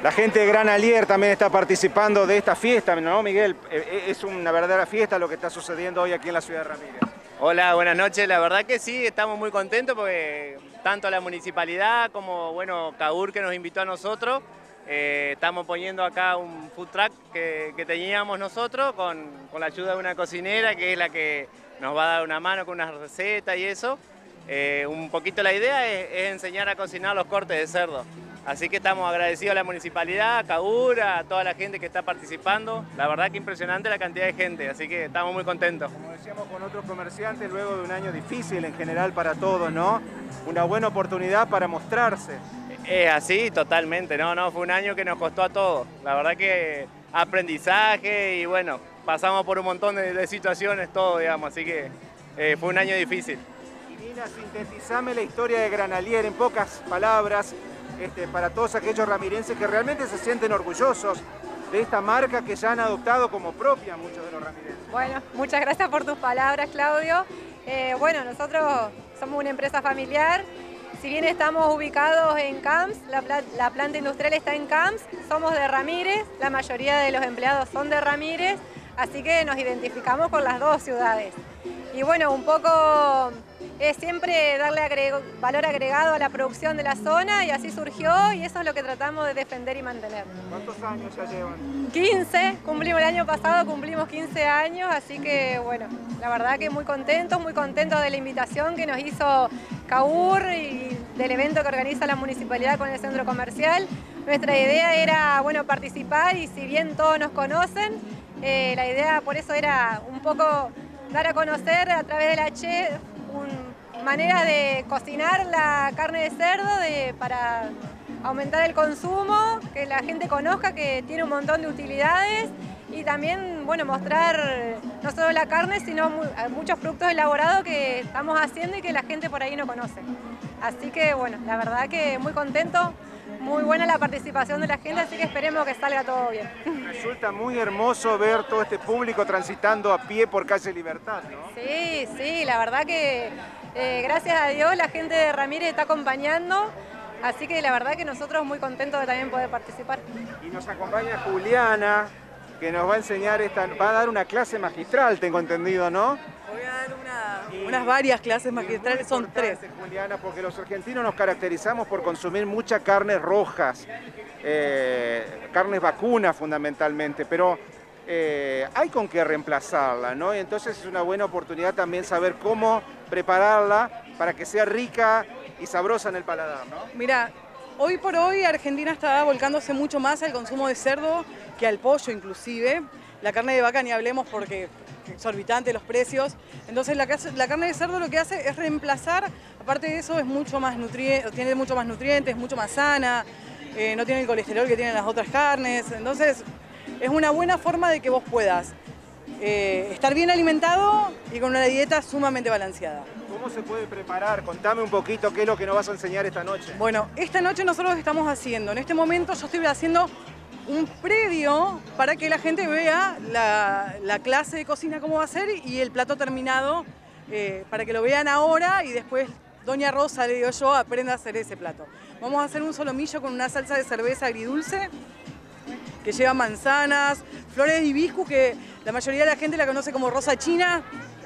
La gente de Granalier también está participando de esta fiesta, ¿no, Miguel? Es una verdadera fiesta lo que está sucediendo hoy aquí en la ciudad de Ramírez. Hola, buenas noches. La verdad que sí, estamos muy contentos porque tanto la municipalidad como, bueno, CAUR que nos invitó a nosotros, estamos poniendo acá un food truck que teníamos nosotros con la ayuda de una cocinera que es la que nos va a dar una mano con unas recetas y eso. Un poquito la idea es enseñar a cocinar los cortes de cerdo. Así que estamos agradecidos a la municipalidad, a CAUR, a toda la gente que está participando. La verdad que impresionante la cantidad de gente, así que estamos muy contentos. Como decíamos con otros comerciantes, luego de un año difícil en general para todos, ¿no? Una buena oportunidad para mostrarse. Es así, totalmente. No, fue un año que nos costó a todos. La verdad que aprendizaje y bueno, pasamos por un montón de situaciones, todo, digamos, así que fue un año difícil. Y Nina, sintetizame la historia de Granalier en pocas palabras. Para todos aquellos ramirenses que realmente se sienten orgullosos de esta marca que ya han adoptado como propia muchos de los ramirenses. Bueno, muchas gracias por tus palabras, Claudio. Bueno, nosotros somos una empresa familiar. Si bien estamos ubicados en Camps, la planta industrial está en Camps, somos de Ramírez, la mayoría de los empleados son de Ramírez, así que nos identificamos con las dos ciudades. Y bueno, un poco es siempre darle valor agregado a la producción de la zona y así surgió y eso es lo que tratamos de defender y mantener. ¿Cuántos años ya llevan? 15, cumplimos el año pasado, cumplimos 15 años, así que bueno, la verdad que muy contentos de la invitación que nos hizo CAUR y del evento que organiza la municipalidad con el centro comercial. Nuestra idea era, bueno, participar y si bien todos nos conocen, la idea por eso era un poco dar a conocer a través de la chef maneras de cocinar la carne de cerdo para aumentar el consumo, que la gente conozca que tiene un montón de utilidades y también, bueno, mostrar no solo la carne, sino muchos productos elaborados que estamos haciendo y que la gente por ahí no conoce. Así que, bueno, la verdad que muy contento, muy buena la participación de la gente, así que esperemos que salga todo bien. Resulta muy hermoso ver todo este público transitando a pie por calle Libertad, ¿no? Sí, la verdad que gracias a Dios la gente de Ramírez está acompañando, así que la verdad que nosotros muy contentos de también poder participar. Y nos acompaña Juliana, que nos va a enseñar, va a dar una clase magistral, tengo entendido, ¿no? Voy a dar unas varias clases magistrales, son 3. Juliana, porque los argentinos nos caracterizamos por consumir muchas carnes rojas, carnes vacunas fundamentalmente, pero hay con qué reemplazarla, ¿no? Y entonces es una buena oportunidad también saber cómo prepararla para que sea rica y sabrosa en el paladar, ¿no? Mira, hoy por hoy Argentina está volcándose mucho más al consumo de cerdo que al pollo inclusive. La carne de vaca ni hablemos porque exorbitante los precios. Entonces la carne de cerdo lo que hace es reemplazar, aparte de eso es mucho más tiene mucho más nutrientes, mucho más sana, no tiene el colesterol que tienen las otras carnes. Entonces es una buena forma de que vos puedas estar bien alimentado y con una dieta sumamente balanceada. ¿Cómo se puede preparar? Contame un poquito qué es lo que nos vas a enseñar esta noche. Bueno, esta noche nosotros estamos haciendo, en este momento yo estoy haciendo un previo para que la gente vea la clase de cocina cómo va a ser y el plato terminado para que lo vean ahora y después Doña Rosa, le digo yo, aprenda a hacer ese plato. Vamos a hacer un solomillo con una salsa de cerveza agridulce que lleva manzanas, flores de hibiscus, que la mayoría de la gente la conoce como rosa china,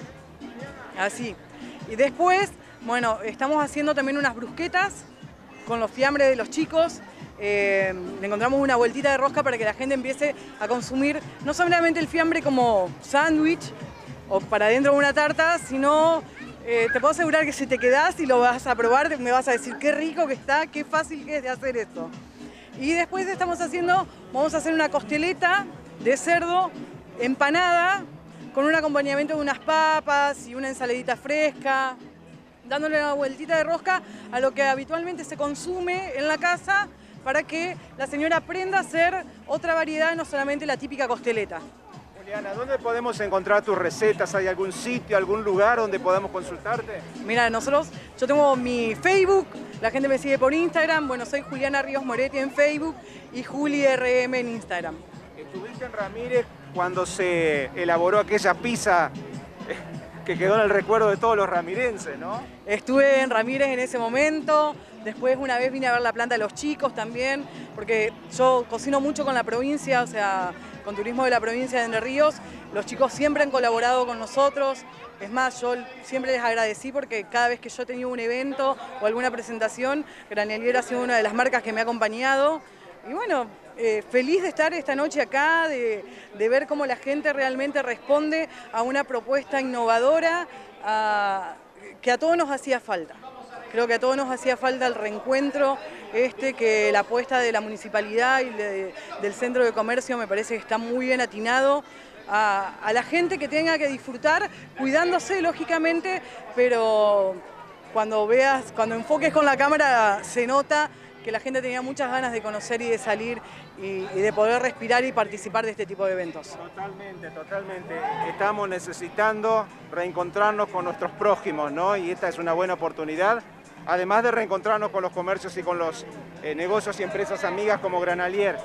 así. Y después, bueno, estamos haciendo también unas brusquetas con los fiambres de los chicos. Le encontramos una vueltita de rosca para que la gente empiece a consumir no solamente el fiambre como sándwich o para dentro de una tarta, sino te puedo asegurar que si te quedás y lo vas a probar, me vas a decir qué rico que está, qué fácil que es de hacer esto. Y después vamos a hacer una costeleta de cerdo empanada con un acompañamiento de unas papas y una ensaladita fresca, dándole una vueltita de rosca a lo que habitualmente se consume en la casa para que la señora aprenda a hacer otra variedad, no solamente la típica costeleta. Juliana, ¿dónde podemos encontrar tus recetas? ¿Hay algún sitio, algún lugar donde podamos consultarte? Mira, yo tengo mi Facebook, la gente me sigue por Instagram, bueno, soy Juliana Ríos Moretti en Facebook y JuliRM en Instagram. ¿Estuviste en Ramírez cuando se elaboró aquella pizza que quedó en el recuerdo de todos los ramirenses, ¿no? Estuve en Ramírez en ese momento, después una vez vine a ver la planta de los chicos también, porque yo cocino mucho con la provincia, o sea, con turismo de la provincia de Entre Ríos. Los chicos siempre han colaborado con nosotros. Es más, yo siempre les agradecí porque cada vez que yo tenía un evento o alguna presentación, Granelier ha sido una de las marcas que me ha acompañado. Y bueno, feliz de estar esta noche acá, de ver cómo la gente realmente responde a una propuesta innovadora que a todos nos hacía falta. Creo que a todos nos hacía falta el reencuentro, que la apuesta de la municipalidad y del centro de comercio me parece que está muy bien atinado. A la gente que tenga que disfrutar, cuidándose lógicamente, pero cuando enfoques con la cámara se nota que la gente tenía muchas ganas de conocer y de salir y de poder respirar y participar de este tipo de eventos. Totalmente, totalmente. Estamos necesitando reencontrarnos con nuestros prójimos, ¿no? Y esta es una buena oportunidad, además de reencontrarnos con los comercios y con los negocios y empresas amigas como Granelier.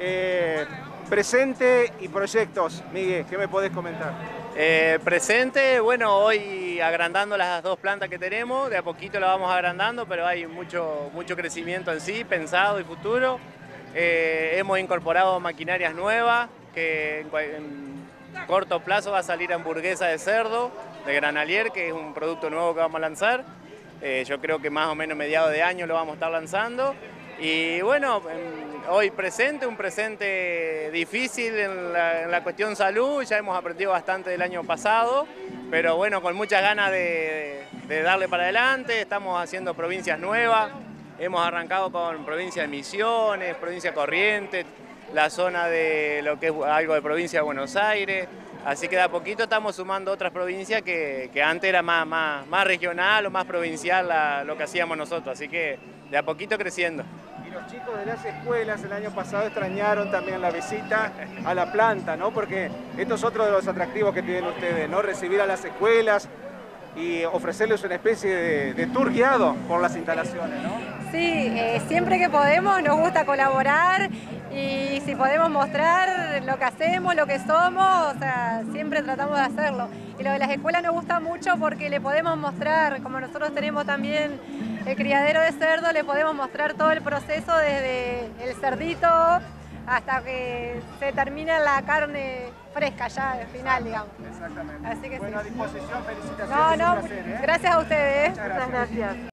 Presente y proyectos, Miguel, ¿qué me podés comentar? Presente, bueno, hoy agrandando las 2 plantas que tenemos, de a poquito la vamos agrandando, pero hay mucho crecimiento en sí, pensado y futuro. Hemos incorporado maquinarias nuevas, que en corto plazo va a salir hamburguesa de cerdo de Granelier, que es un producto nuevo que vamos a lanzar. Yo creo que más o menos mediados de año lo vamos a estar lanzando. Y bueno, hoy un presente difícil en la cuestión salud, ya hemos aprendido bastante del año pasado, pero bueno, con muchas ganas de darle para adelante. Estamos haciendo provincias nuevas, hemos arrancado con provincia de Misiones, provincia de Corrientes, la zona de lo que es algo de provincia de Buenos Aires, así que de a poquito estamos sumando otras provincias que antes era más regional o más provincial lo que hacíamos nosotros, así que de a poquito creciendo. Y los chicos de las escuelas el año pasado extrañaron también la visita a la planta, ¿no? Porque esto es otro de los atractivos que tienen ustedes, ¿no? Recibir a las escuelas y ofrecerles una especie de tour guiado por las instalaciones, ¿no? Sí, siempre que podemos nos gusta colaborar y si podemos mostrar lo que hacemos, lo que somos, o sea, siempre tratamos de hacerlo. Y lo de las escuelas nos gusta mucho porque le podemos mostrar, como nosotros tenemos también el criadero de cerdo, le podemos mostrar todo el proceso desde el cerdito hasta que se termina la carne fresca ya al final, digamos. Exactamente. Así que bueno, sí. a disposición, felicitaciones. No, un placer, gracias a ustedes. Muchas gracias. Muchas gracias.